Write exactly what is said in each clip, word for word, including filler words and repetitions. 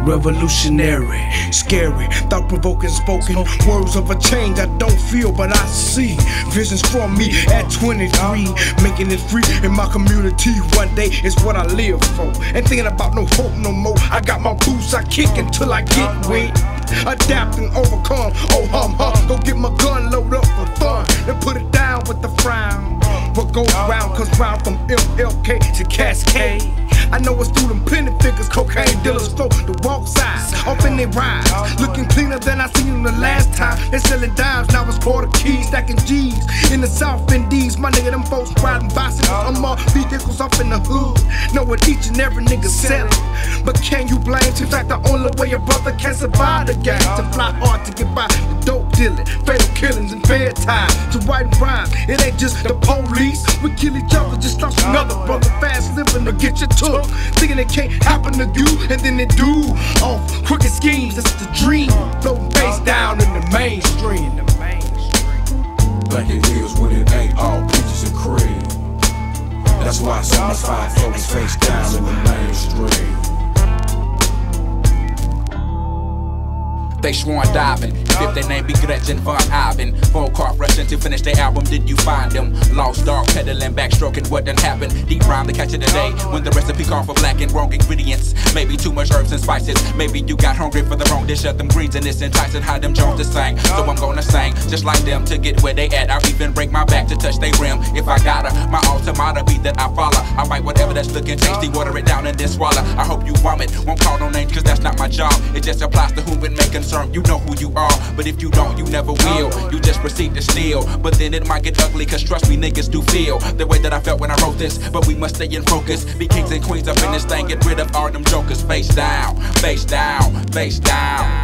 revolutionary, scary, thought-provoking, spoken words of a change I don't feel but I see. Visions from me at twenty-three, making it free in my community. One day is what I live for. Ain't thinking about no hope no more. I got my boots, I kick until I get wet. Adapt and overcome, oh hum hum. Go get my gun, load up for fun, then put it down with the frown. What goes round comes round from M L K to Cascade. I know it's through them penny figures, cocaine dealers flow the walk sides, off in their rides, looking cleaner than I seen them the last time. They selling dimes, now it's quarter keys, stacking G's in the South Indies. My nigga, them folks riding bicycles, I'm all vehicles up in the hood. Know what each and every nigga selling, but can you blame? In fact, the only way a brother can survive the game to fly hard to get by the dope dealing, fatal killings and fair time to writing rhymes. It ain't just the police, we kill each other, just lost another brother fast living to get you took. Thinking it can't happen to you, and then it do. Off crooked schemes, that's the dream. Floating face down in the mainstream. The mainstream. Like it is when it ain't all peaches and cream. That's why some of five floating face down in the mainstream. They sworn diving, if their name be Gretchen Von Ivan. Full car rushing to finish their album, did you find them? Lost dog peddling, backstroking, what done happened? Deep rhyme to catch it today, when the recipe called for black and wrong ingredients. Maybe too much herbs and spices, maybe you got hungry for the wrong dish of them greens and it's enticing how them Jones to sing. So I'm gonna sing, just like them to get where they at. I'll even break my back to touch they rim, if I gotta. My automata be that I follow, I write whatever that's looking tasty, water it down and then swallow. I hope you vomit, won't call no names cause that's not my job. It just applies to who and make concern. You know who you are, but if you don't, you never will. You just proceed to steal, but then it might get ugly, cause trust me, niggas do feel the way that I felt when I wrote this. But we must stay in focus, be kings and queens up in this thing, get rid of all them jokers. Face down, face down, face down.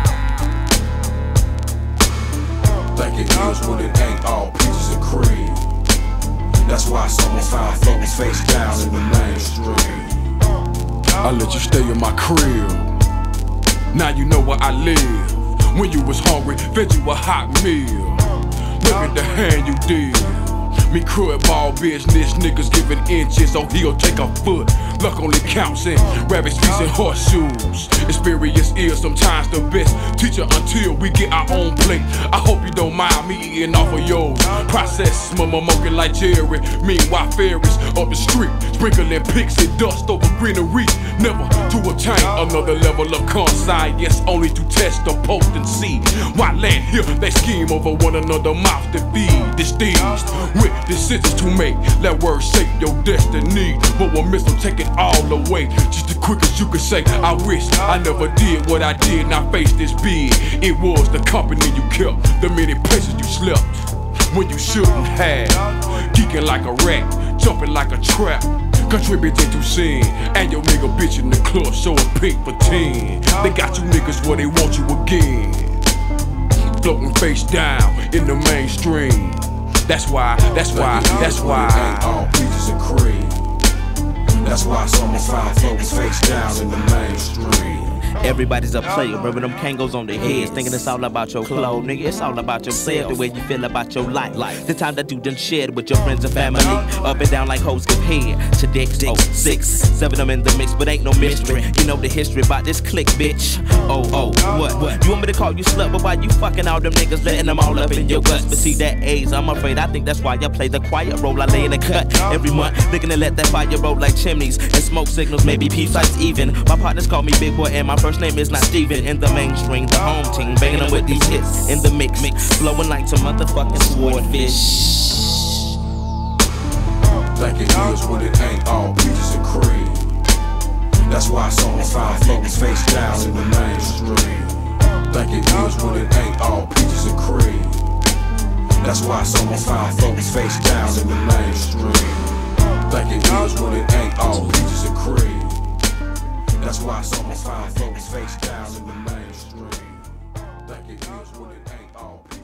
Like it is when it ain't all peaches and cream. That's why someone found floating face down in the mainstream. I let you stay in my crib. Now you know where I live. When you was hungry, fed you a hot meal. Look at the hand you did. Me crud ball business, niggas giving inches, so he'll take a foot. Luck only counts in rabbits, feet, and horseshoes. Experience is sometimes the best teacher until we get our own plate. I hope you don't mind me eating off of yours. Process, mama moking like Jerry. Meanwhile, fairies up the street, sprinkling pixie dust over greenery. Never to attain another level of conscience, only to test the potency. Why land here, they scheme over one another, mouth to feed diseased with decisions to make. Let words shape your destiny, but we'll miss them, take it all away. Just as quick as you can say, I wish I never did what I did, now face this big. It was the company you kept, the many places you slept when you shouldn't have. Geeking like a rat, jumping like a trap, contributing to sin. And your nigga bitch in the club showing pink for ten. They got you niggas where they want you again. Floating face down in the mainstream. That's why, that's why, that's why. It ain't all peaches and cream. That's why someone found floating face down in the mainstream. Everybody's a player, rubbing them kangos on their heads, thinking it's all about your clothes, nigga. It's all about yourself, the way you feel about your life. The time that you done shared with your friends and family, up and down like hoes give head. To decks, oh, six, seven of them in the mix, but ain't no mystery. You know the history about this click, bitch. Oh, oh, what? What? You want me to call you slut, but why you fucking all them niggas, letting them all up in your guts? But see that A's, I'm afraid I think that's why I play the quiet role. I lay in the cut every month, looking to let that fire roll like chimneys and smoke signals, maybe peace lights even. My partners call me Big Boy and my first name is not Steven. In the mainstream, the home team, banging them with these hits in the mix, mix, flowing like some motherfucking swordfish. Like it is when it ain't all peaches and cream. That's why someone found floating face down in the mainstream. Like it is when it ain't all peaches and cream. That's why someone found floating face down in the mainstream. Like it is when it ain't all peaches and cream. That's why someone found floating face down in the mainstream. Like it is when it ain't all